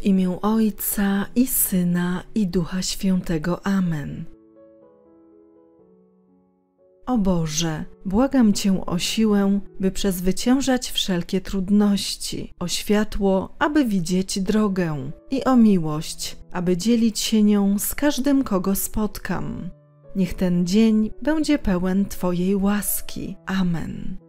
W imię Ojca i Syna i Ducha Świętego. Amen. O Boże, błagam Cię o siłę, by przezwyciężać wszelkie trudności, o światło, aby widzieć drogę i o miłość, aby dzielić się nią z każdym, kogo spotkam. Niech ten dzień będzie pełen Twojej łaski. Amen.